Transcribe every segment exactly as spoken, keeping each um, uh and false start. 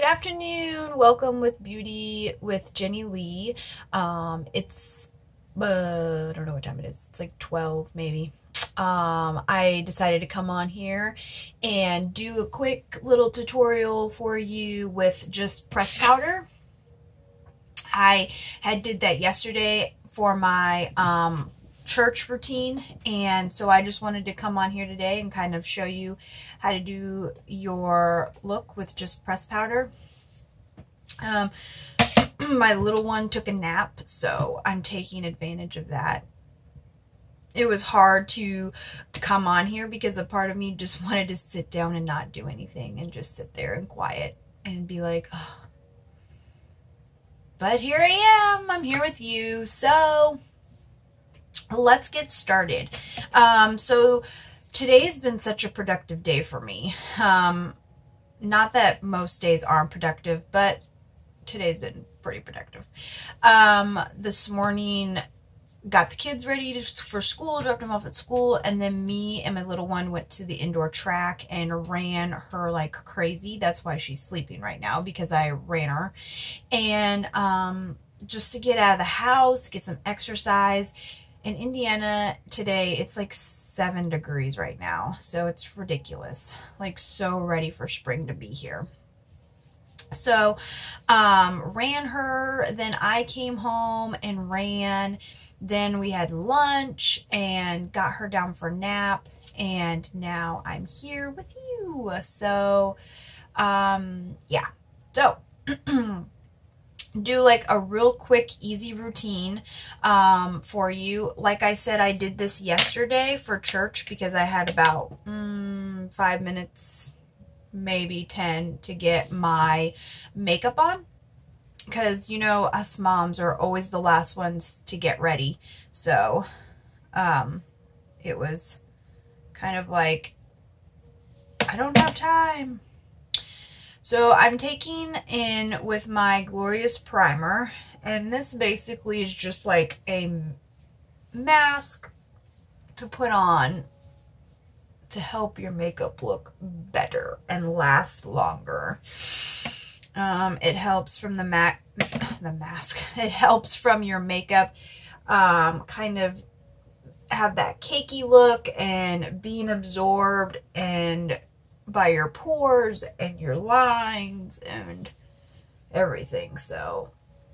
afternoon. Welcome with Beauty with Jenny Lee. Um, it's, uh, I don't know what time it is. It's like twelve maybe. Um, I decided to come on here and do a quick little tutorial for you with just pressed powder. I had did that yesterday for my um, church routine, and so I just wanted to come on here today and kind of show you how to do your look with just pressed powder. Um, my little one took a nap, so I'm taking advantage of that. It was hard to come on here because a part of me just wanted to sit down and not do anything and just sit there and quiet and be like, oh. But here I am. I'm here with you. So let's get started. Um, so today has been such a productive day for me. Um, not that most days aren't productive, but today's been pretty productive. Um, this morning, got the kids ready to, for school, dropped them off at school, and then me and my little one went to the indoor track and ran her like crazy. That's why she's sleeping right now, because I ran her. And um, just to get out of the house, get some exercise. In Indiana today, it's like seven degrees right now, so it's ridiculous. Like, so ready for spring to be here. So um, ran her, then I came home and ran. Then we had lunch and got her down for a nap, and now I'm here with you. So, um, yeah. So, do like a real quick, easy routine um, for you. Like I said, I did this yesterday for church because I had about mm, five minutes, maybe ten, to get my makeup on. Because, you know, us moms are always the last ones to get ready. So, um, it was kind of like, I don't have time. So, I'm taking in with my Glorious Primer. And this basically is just like a mask to put on to help your makeup look better and last longer. Um, it helps from the mac, the mask. It helps from your makeup, um, kind of have that cakey look and being absorbed and by your pores and your lines and everything. So,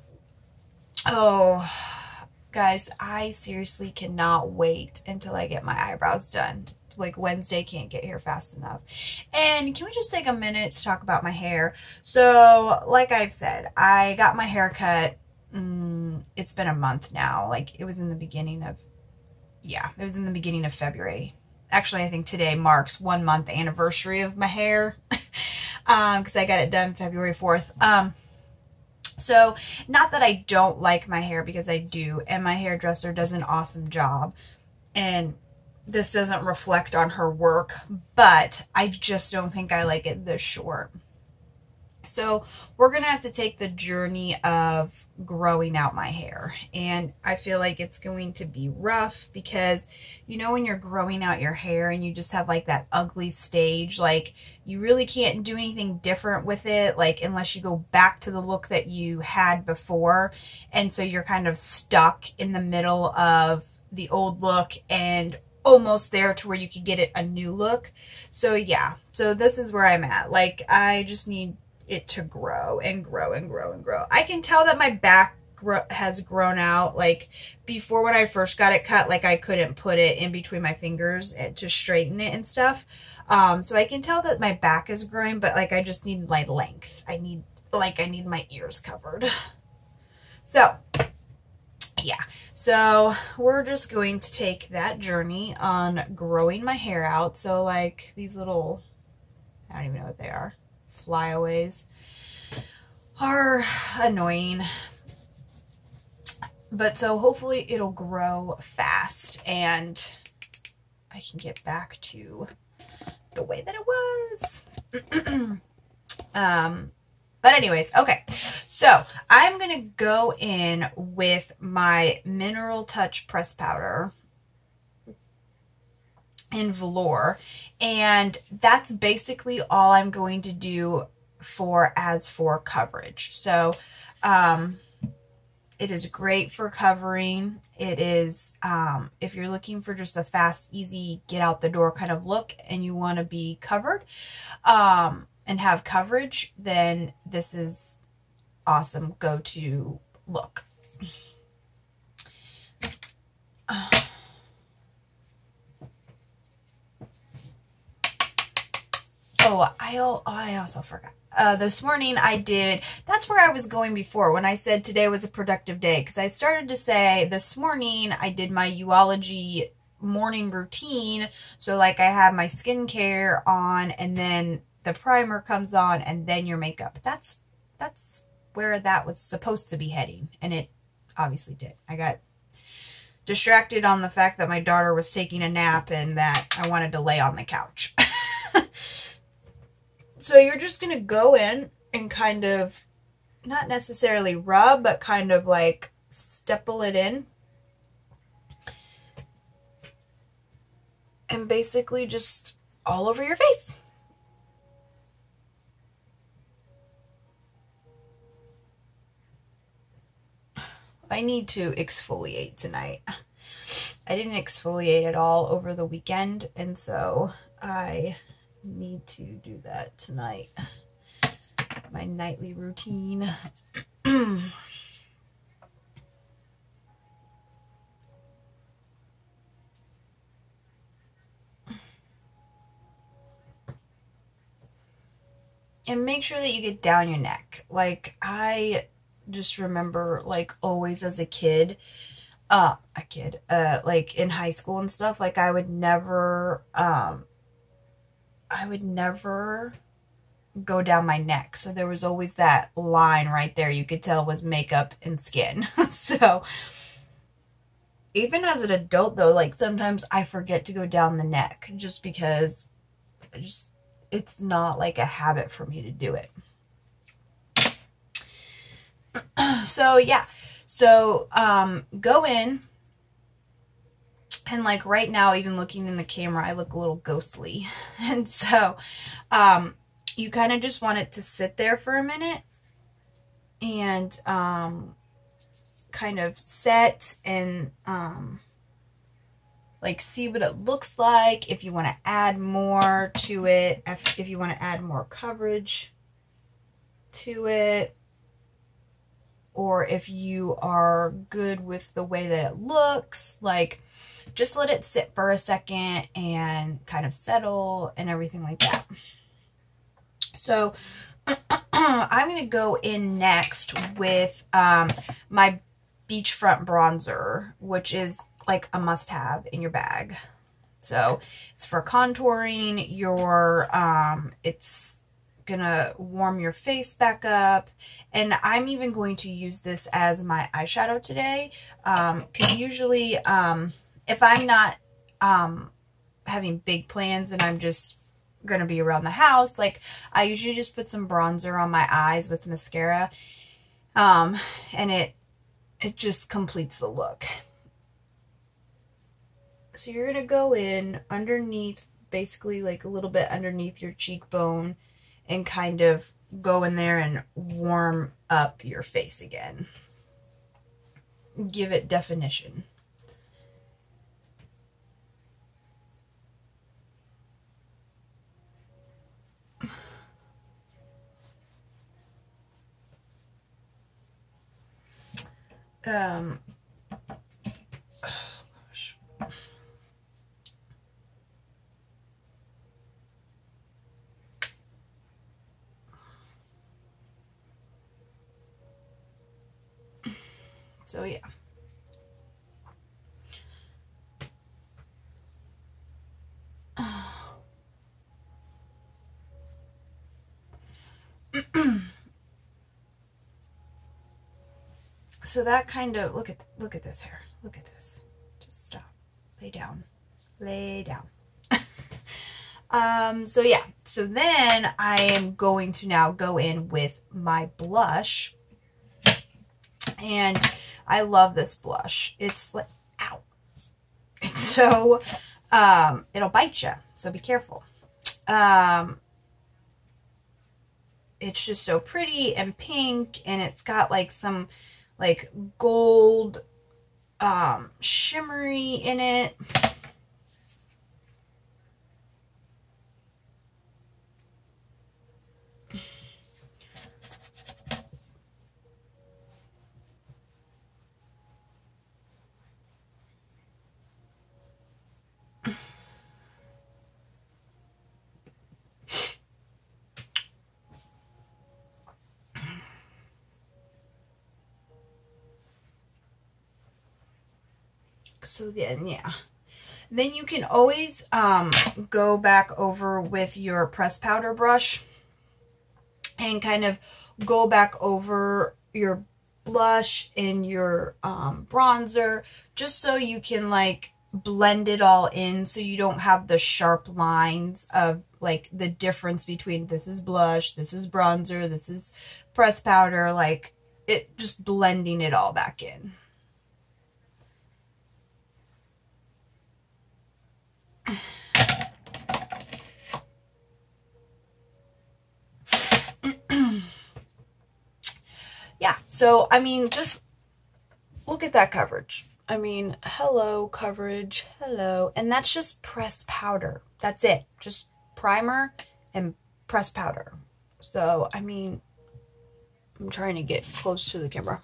oh, guys, I seriously cannot wait until I get my eyebrows done. Like, Wednesday can't get here fast enough. And can we just take a minute to talk about my hair? So, like I've said, I got my hair cut. Mm, it's been a month now. Like, it was in the beginning of, yeah, it was in the beginning of February. Actually, I think today marks one month anniversary of my hair. um, because I got it done February fourth. Um, so, not that I don't like my hair, because I do. And my hairdresser does an awesome job. And this doesn't reflect on her work, but I just don't think I like it this short. So we're going to have to take the journey of growing out my hair. And I feel like it's going to be rough because, you know, when you're growing out your hair and you just have like that ugly stage, like you really can't do anything different with it, like unless you go back to the look that you had before. And so you're kind of stuck in the middle of the old look and almost there to where you could get it a new look. So yeah, so this is where I'm at. Like, I just need it to grow and grow and grow and grow. I can tell that my back gro has grown out. Like, before when I first got it cut, like I couldn't put it in between my fingers to straighten it and stuff. Um, so I can tell that my back is growing, but like I just need my length. I need, like I need my ears covered. So yeah, so we're just going to take that journey on growing my hair out. So like these little, I don't even know what they are, flyaways are annoying. But so hopefully it'll grow fast and I can get back to the way that it was. um, but anyways, okay. So I'm going to go in with my Mineral Touch Press Powder in Velour, and that's basically all I'm going to do for as for coverage. So um, it is great for covering. It is, um, if you're looking for just a fast, easy, get out the door kind of look and you want to be covered um, and have coverage, then this is awesome go-to look. Oh, I, I also forgot. Uh, this morning I did, that's where I was going before when I said today was a productive day, because I started to say this morning I did my Yoology morning routine. So like I have my skincare on and then the primer comes on and then your makeup. That's, that's where that was supposed to be heading. And it obviously did. I got distracted on the fact that my daughter was taking a nap and that I wanted to lay on the couch. So you're just going to go in and kind of, not necessarily rub, but kind of like stipple it in. And basically just all over your face. I need to exfoliate tonight. I didn't exfoliate at all over the weekend, and so I need to do that tonight. My nightly routine. And make sure that you get down your neck. Like, I just remember, like, always as a kid, uh, a kid, uh, like, in high school and stuff, like, I would never, um, I would never go down my neck. So there was always that line right there. You could tell was makeup and skin. So even as an adult though, like sometimes I forget to go down the neck just because I just, it's not like a habit for me to do it. So yeah, so um, go in. And like right now, even looking in the camera, I look a little ghostly. And so um, you kind of just want it to sit there for a minute and um, kind of set and um, like see what it looks like. If you want to add more to it, if, if you want to add more coverage to it, or if you are good with the way that it looks, like just let it sit for a second and kind of settle and everything like that. So I'm going to go in next with um, my beachfront bronzer, which is like a must-have in your bag. So it's for contouring your, um, it's gonna warm your face back up. And I'm even going to use this as my eyeshadow today. Um, cause usually, um, if I'm not, um, having big plans and I'm just gonna be around the house, like I usually just put some bronzer on my eyes with mascara. Um, and it, it just completes the look. So you're gonna go in underneath, basically like a little bit underneath your cheekbone, and kind of go in there and warm up your face again. Give it definition. Um, oh gosh. So yeah. So that kind of, look at, look at this hair. Look at this. Just stop. Lay down. Lay down. um, so yeah. So then I am going to now go in with my blush. And I love this blush. It's like, ow. It's so, um, it'll bite you. So be careful. Um, it's just so pretty and pink, and it's got like some like gold um, shimmery in it. So then, yeah. Then you can always um, go back over with your press powder brush and kind of go back over your blush and your um, bronzer, just so you can like blend it all in, so you don't have the sharp lines of like the difference between this is blush, this is bronzer, this is press powder, like it just blending it all back in. Yeah, so I mean, just look at that coverage. I mean, hello coverage, hello. And that's just press powder. That's it. Just primer and press powder. So, I mean, I'm trying to get close to the camera.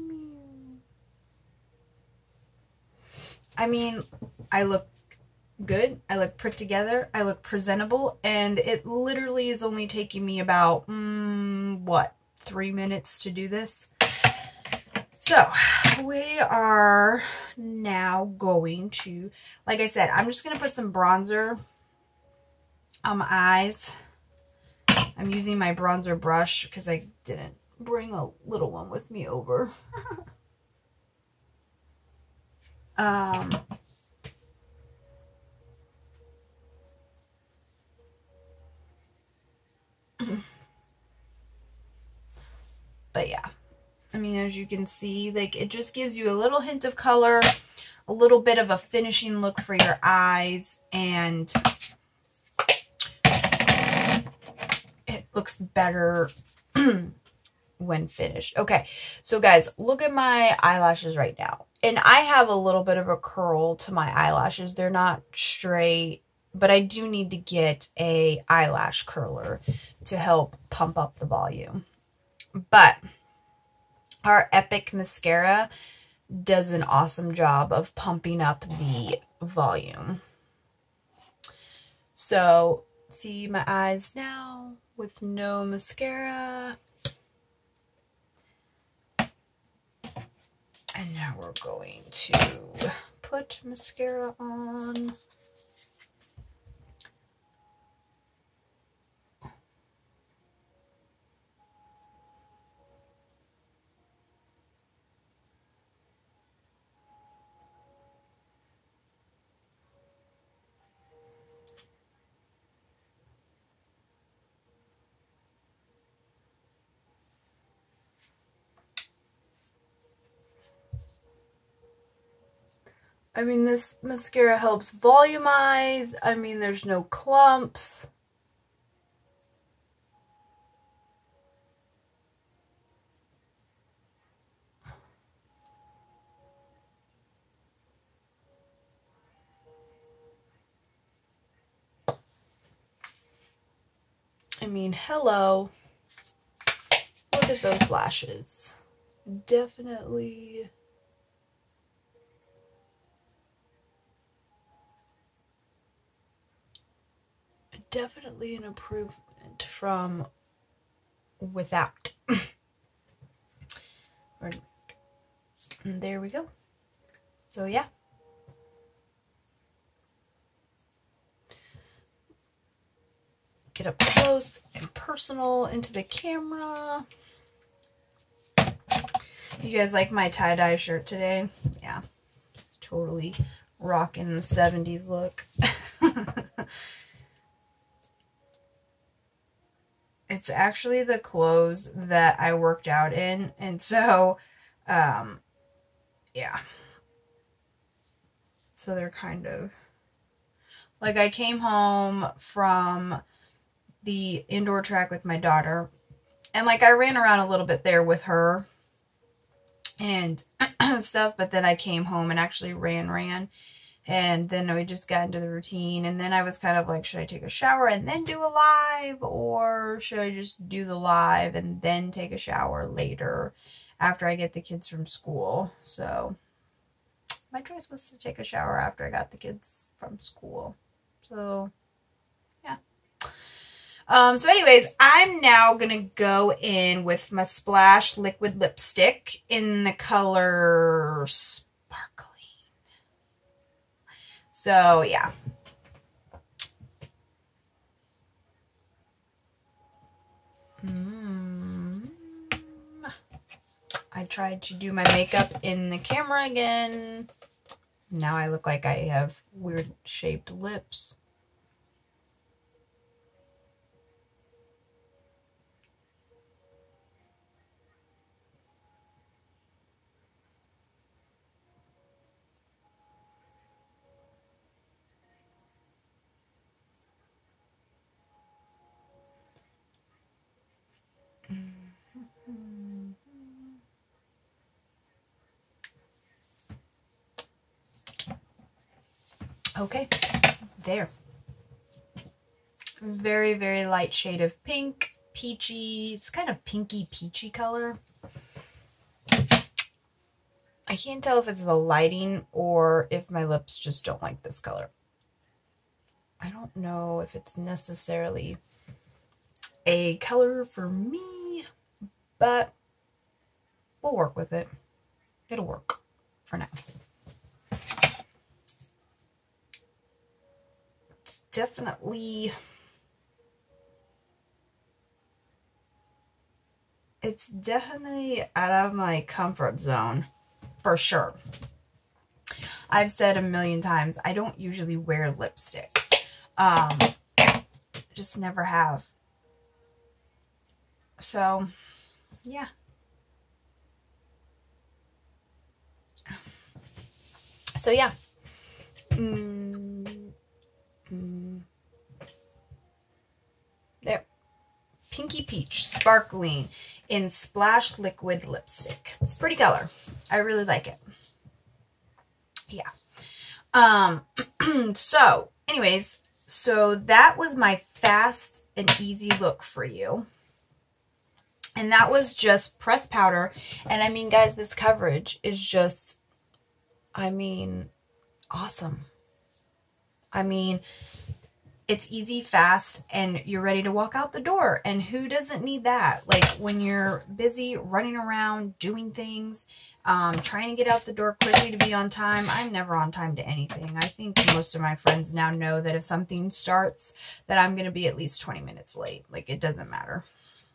I mean, I look good. I look put together. I look presentable. And it literally is only taking me about, mm, what, three minutes to do this. So we are now going to, like I said, I'm just going to put some bronzer on my eyes. I'm using my bronzer brush because I didn't bring a little one with me over. um, but yeah. I mean, as you can see, like it just gives you a little hint of color, a little bit of a finishing look for your eyes, and it looks better when finished. Okay, so guys, look at my eyelashes right now. And I have a little bit of a curl to my eyelashes. They're not straight, but I do need to get a eyelash curler to help pump up the volume. But our Epic mascara does an awesome job of pumping up the volume. So, see my eyes now with no mascara. And now we're going to put mascara on. I mean, this mascara helps volumize. I mean, there's no clumps. I mean, hello. Look at those lashes. Definitely. Definitely an improvement from without. And there we go. So yeah. Get up close and personal into the camera. You guys like my tie-dye shirt today? Yeah. Just totally rocking the seventies look. It's actually the clothes that I worked out in. And so, um, yeah. So they're kind of, like I came home from the indoor track with my daughter. And like I ran around a little bit there with her and stuff, but then I came home and actually ran, ran. And then we just got into the routine. And then I was kind of like, should I take a shower and then do a live? Or should I just do the live and then take a shower later after I get the kids from school? So my choice was to take a shower after I got the kids from school. So yeah. Um, so anyways, I'm now going to go in with my Splash liquid lipstick in the color Sparkling. So yeah. Mm. I tried to do my makeup in the camera again. Now I look like I have weird shaped lips. Okay, there. Very, very light shade of pink, peachy. It's kind of pinky peachy color. I can't tell if it's the lighting or if my lips just don't like this color. I don't know if it's necessarily a color for me, but we'll work with it. It'll work for now. It's definitely, it's definitely out of my comfort zone, for sure. I've said a million times, I don't usually wear lipstick. Um, just never have. So, yeah. So, yeah. Mm, mm. There. Pinky Peach Sparkling in Splash Liquid Lipstick. It's a pretty color. I really like it. Yeah. Um, so, anyways, so that was my fast and easy look for you. And that was just pressed powder. And I mean, guys, this coverage is just, I mean, awesome. I mean, it's easy, fast, and you're ready to walk out the door. And who doesn't need that? Like when you're busy running around, doing things, um, trying to get out the door quickly to be on time. I'm never on time to anything. I think most of my friends now know that if something starts, that I'm going to be at least twenty minutes late. Like it doesn't matter.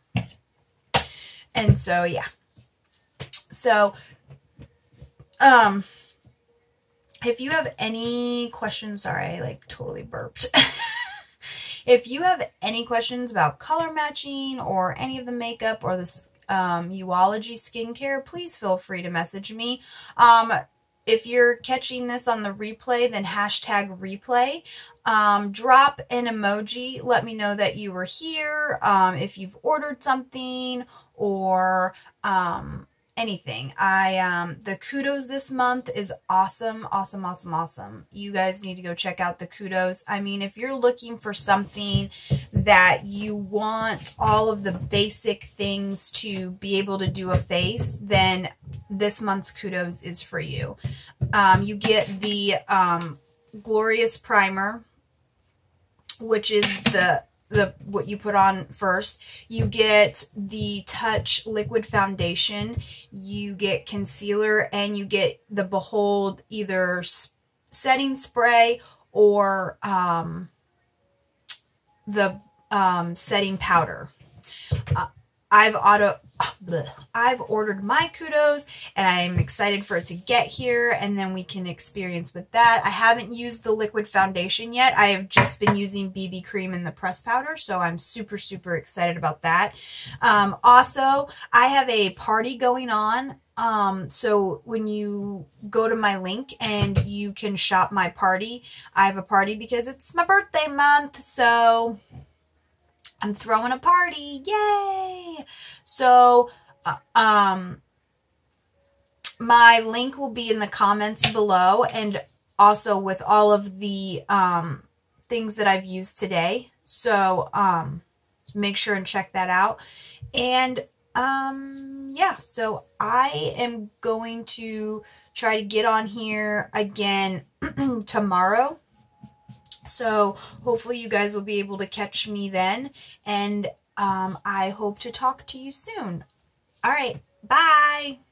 And so, yeah. So, um, if you have any questions, sorry, I like totally burped. If you have any questions about color matching or any of the makeup or this um, Younique skincare, please feel free to message me. Um, if you're catching this on the replay, then hashtag replay. Um, drop an emoji. Let me know that you were here. Um, if you've ordered something or um, anything. I um, the kudos this month is awesome, awesome, awesome, awesome. You guys need to go check out the kudos. I mean, if you're looking for something that you want all of the basic things to be able to do a face, then this month's kudos is for you. Um, you get the um, Glorious Primer, which is the the what you put on first. You get the Touch Liquid Foundation, you get concealer, and you get the Behold either setting spray or um, the um, setting powder. Uh, I've auto bleh, I've ordered my kudos and I'm excited for it to get here, and then we can experience with that. I haven't used the liquid foundation yet. I have just been using B B cream and the pressed powder, so I'm super super excited about that. Um, also, I have a party going on. Um, so when you go to my link and you can shop my party, I have a party because it's my birthday month, so I'm throwing a party. Yay! So, uh, um, my link will be in the comments below, and also with all of the um, things that I've used today. So, um, make sure and check that out. And, um, yeah, so I am going to try to get on here again tomorrow. So hopefully you guys will be able to catch me then. And um, I hope to talk to you soon. All right. Bye.